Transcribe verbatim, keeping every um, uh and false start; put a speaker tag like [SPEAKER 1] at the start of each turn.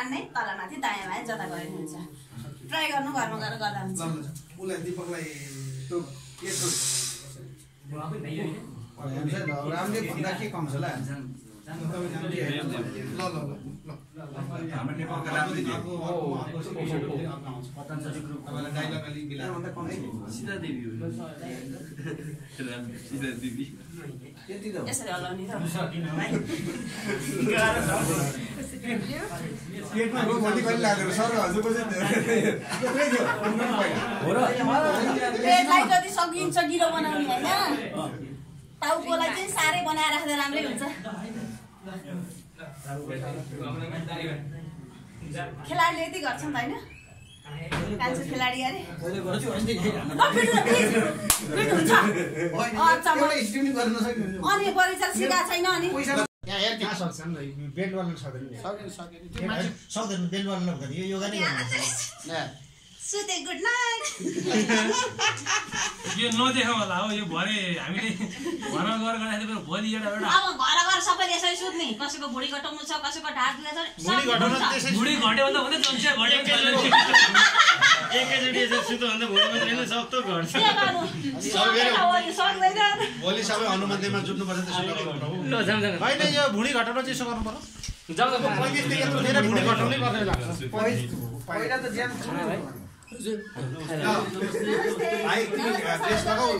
[SPEAKER 1] नै तलमाथि दायाँ बायाँ जता गरे हुन्छ ट्राई गर्नु घरमा गएर गर्दा हुन्छ
[SPEAKER 2] उलाई दीपकलाई त्यो के छ रामले भन्दा के कम छ ल ल ल ल हाम्रो नेपालको राम्रो दिएको हो पतञ्जलि ग्रुप मलाई डायलग अलि मिलाएर भन्दा कम है सीधा देवी हो सीधा देवी यति त
[SPEAKER 1] यसरी हलाउने र
[SPEAKER 2] पेटमा भोलि कहिले लागेर सर हजुरको चाहिँ त्यही थियो हो र
[SPEAKER 1] पेटलाई जति सकिन्छ गिरो बनाउने हैन टाउकोलाई चाहिँ सारै बनाएर राख्दा राम्रै हुन्छ खेलाडीले यति गर्छन् त हैन कान्छो खेलाडी अरे
[SPEAKER 2] मैले गर्छु अनि
[SPEAKER 1] अनि परिचय सिका छैन अनि
[SPEAKER 3] यहाँ हेर कहाँ सक्छन् बेल्ट वाला सक्दैन
[SPEAKER 2] सकिन सकिन
[SPEAKER 3] सक्दैन बेल्ट वाला भन्दा यो योगा नै गर्नुपर्छ
[SPEAKER 1] सुते गुड नाइट
[SPEAKER 4] यो नदेखाउ होला हो यो भरे हामीले घरमा गएर गर्दाखेरि भोलि एउटा एउटा
[SPEAKER 1] अब घर घर सबैले यसरी सुत्ने कसैको भुँडी घटाउनु छ कसैको ढाड दुख्छ
[SPEAKER 3] भुँडी घटाउनु त्यसै
[SPEAKER 4] भुँडी घट्यो भन्दा हुँदै जन्सिया घट्यो
[SPEAKER 3] एकैचोटि यसरी सुतो भन्दा भुँडी मात्रै हैन सक्तो घट्छ
[SPEAKER 1] सक्दैन
[SPEAKER 3] भोलि सबै हनुमन्दिरमा जुट्नुपर्छ त्यसो गर्नु ल जाम जाम हैन यो भुँडी घटाउन चाहिँ यसो गर्नु पर्यो जाम जाम पैँतिस देखि यत्रो धेरै भुँडी घटाउनै पर्दैन लाग्छ
[SPEAKER 2] पहिला त ज्यान छ भाइ भाइ ड्रेस लगाऊ